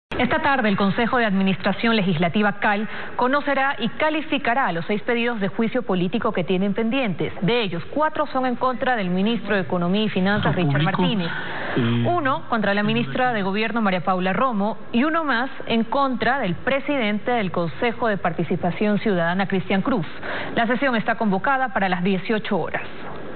Esta tarde el Consejo de Administración Legislativa CAL conocerá y calificará a los 6 pedidos de juicio político que tienen pendientes. De ellos, 4 son en contra del ministro de Economía y Finanzas, Richard Martínez, 1 contra la ministra de Gobierno, María Paula Romo, y 1 más en contra del presidente del Consejo de Participación Ciudadana, Cristian Cruz. La sesión está convocada para las 18 horas.